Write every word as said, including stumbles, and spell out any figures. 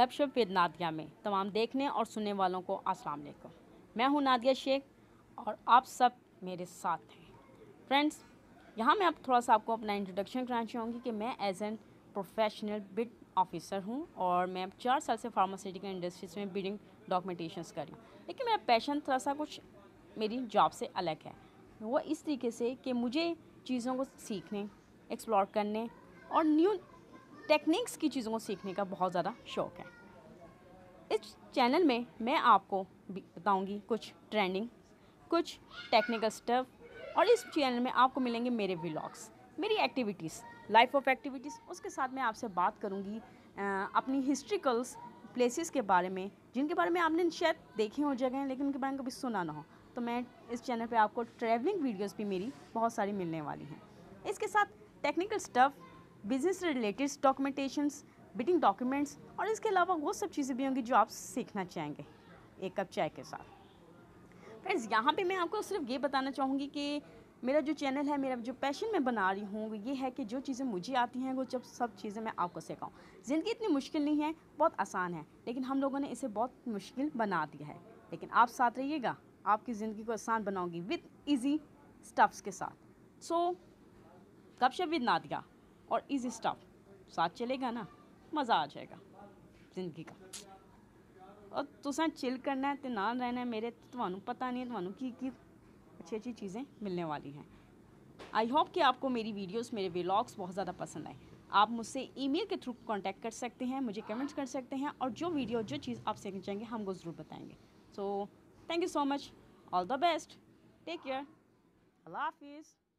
गपशप विद नादिया में तमाम देखने और सुनने वालों को अस्सलाम वालेकुम। मैं हूं नादिया शेख और आप सब मेरे साथ हैं। फ्रेंड्स, यहाँ मैं अब थोड़ा सा आपको अपना इंट्रोडक्शन कराना चाहूँगी कि मैं as an professional bid officer हूँ और मैं चार साल से फार्मास्यूटिकल इंडस्ट्रीज में बिडिंग डॉक्यूमेंटेशंस कर रही हूँ। लेकिन मेरा पैशन थोड़ा सा कुछ मेरी जॉब से अलग है। वो इस तरीके से कि मुझे चीज़ों को सीखने, एक्सप्लोर करने और न्यू टेक्निक्स की चीज़ों को सीखने का बहुत ज़्यादा शौक़ है। इस चैनल में मैं आपको बताऊंगी कुछ ट्रेंडिंग, कुछ टेक्निकल स्टफ और इस चैनल में आपको मिलेंगे मेरे व्लॉग्स, मेरी एक्टिविटीज़, लाइफ ऑफ एक्टिविटीज़। उसके साथ मैं आपसे बात करूंगी अपनी हिस्ट्रिकल्स प्लेसेस के बारे में, जिनके बारे में आपने शायद देखे हो जगह लेकिन उनके बारे में कभी सुना ना हो। तो मैं इस चैनल पे आपको ट्रैवलिंग वीडियोस भी मेरी बहुत सारी मिलने वाली हैं। इसके साथ technical stuff, business related documentations, bidding documents और इसके अलावा वो सब चीज़ें भी होंगी जो आप सीखना चाहेंगे एक कप चाय के साथ। फ्रेंड्स, यहाँ पे मैं आपको सिर्फ ये बताना चाहूँगी कि मेरा जो चैनल है, मेरा जो पैशन मैं बना रही हूँ वो ये है कि जो चीज़ें मुझे आती हैं वो जब सब चीज़ें मैं आपको सिखाऊँ। ज़िंदगी इतनी मुश्किल नहीं है, बहुत आसान है, लेकिन हम लोगों ने इसे बहुत मुश्किल बना दिया है। लेकिन आप साथ रहिएगा, आपकी ज़िंदगी को आसान बनाऊँगी विद ईजी स्टफ्स के साथ। सो गपशप विद नादिया और इजी स्टफ साथ चलेगा ना, मज़ा आ जाएगा ज़िंदगी का। और तुसा चिल करना है तो ना रहना है मेरे, तो पता नहीं है की की अच्छी अच्छी चीज़ें मिलने वाली हैं। आई होप कि आपको मेरी वीडियोस, मेरे व्लॉग्स बहुत ज़्यादा पसंद आए। आप मुझसे ईमेल के थ्रू कांटेक्ट कर सकते हैं, मुझे कमेंट्स कर सकते हैं और जो वीडियो, जो चीज़ आप सीखना चाहेंगे हमको ज़रूर बताएंगे। So thank you so much, all the best, take care, अल्लाह हाफिज़।